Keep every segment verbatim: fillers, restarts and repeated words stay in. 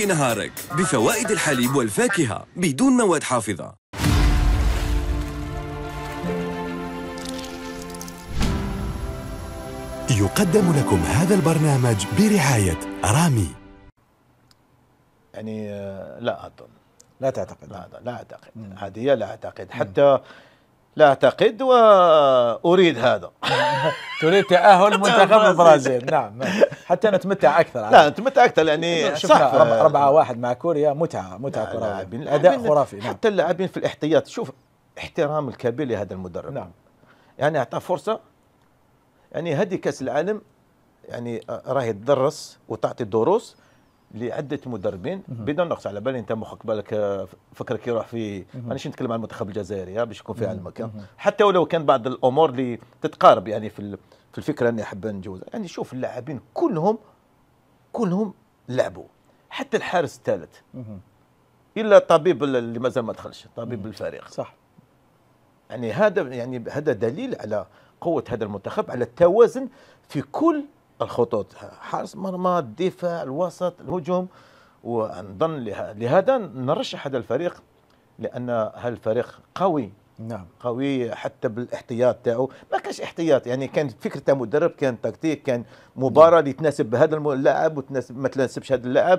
ملك نهارك بفوائد الحليب والفاكهة بدون مواد حافظة. يقدم لكم هذا البرنامج برعاية رامي. يعني لا أظن، لا تعتقد؟ لا لا أعتقد، عادية لا أعتقد، حتى لا أعتقد وأريد هذا. تريد تأهل منتخب البرازيل؟ نعم، حتى نتمتع أكثر. لا نتمتع أكثر، يعني شفنا أربعة واحد مع كوريا، متعة متعة كروية، أداء خرافي. نعم. حتى اللاعبين في الاحتياط، شوف احترام الكبير لهذا المدرب. نعم. يعني أعطاه فرصة، يعني هذه كأس العالم يعني راهي تدرس وتعطي دروس لعده مدربين بدون نقص على بالي. انت مخك بالك فكرك يروح في، مانيش نتكلم عن المنتخب الجزائري باش يكون في علمك، حتى ولو كان بعض الامور اللي تتقارب يعني في في الفكره اللي حابه نجوزها. يعني شوف اللاعبين كلهم كلهم لعبوا، حتى الحارس الثالث الا الطبيب اللي مازال ما دخلش، طبيب الفريق. صح. يعني هذا يعني هذا دليل على قوه هذا المنتخب، على التوازن في كل الخطوط، حارس مرمى، الدفاع، الوسط، الهجوم. ونظن لهذا نرشح هذا الفريق، لان هذا الفريق قوي. نعم. قوي حتى بالاحتياط تاعو، ما كانش احتياط، يعني كان فكره تاع مدرب، كان تكتيك، كان مباراه اللي تناسب بهذا اللاعب وتناسب ما تناسبش هذا اللاعب.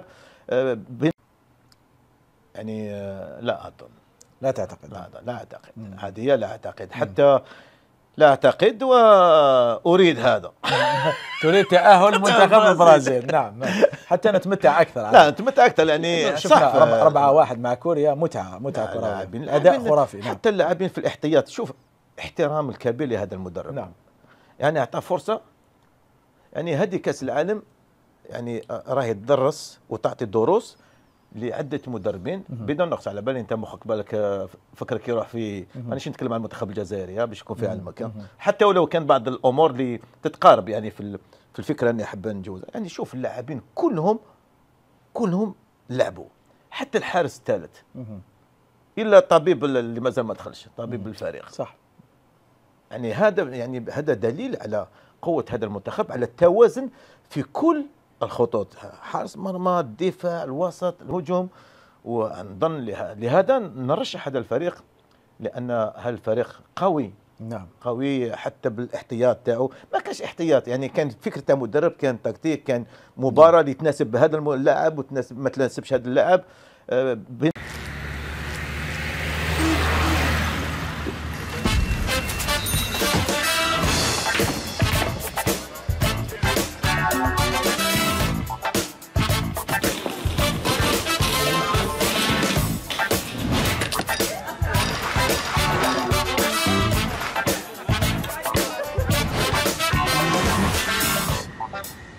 يعني لا اظن، لا تعتقد؟ لا لا اعتقد، عاديه لا اعتقد، حتى لا أعتقد وأريد هذا. تريد تأهل منتخب البرازيل؟ نعم، حتى نتمتع أكثر. لا نتمتع أكثر، يعني شفنا أربعة واحد مع كوريا، متعة متعة كروية، أداء خرافي. نعم. حتى اللاعبين في الاحتياط، شوف احترام الكبير لهذا المدرب. نعم. يعني أعطاه فرصة، يعني هذه كأس العالم يعني راهي تدرس وتعطي دروس لعده مدربين بدون نقص على بالي. انت مخك بالك فكرك يروح في، مانيش نتكلم عن المنتخب الجزائري باش يكون في علمك، حتى ولو كان بعض الامور اللي تتقارب يعني في في الفكره اللي حابه نجوزها. يعني شوف اللاعبين كلهم كلهم لعبوا، حتى الحارس الثالث الا الطبيب اللي مازال ما دخلش، طبيب الفريق. صح. يعني هذا يعني هذا دليل على قوه هذا المنتخب، على التوازن في كل الخطوط، حارس مرمى، الدفاع، الوسط، الهجوم. ونظن لهذا نرشح هذا الفريق، لان هذا الفريق قوي. نعم. قوي حتى بالاحتياط تاعو، ما كانش احتياط، يعني كان فكره تاع مدرب، كان تكتيك، كان مباراه اللي تناسب بهذا اللاعب وتناسب ما تناسبش هذا اللاعب.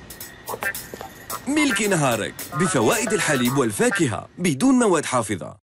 ملك نهارك بفوائد الحليب والفاكهة بدون مواد حافظة.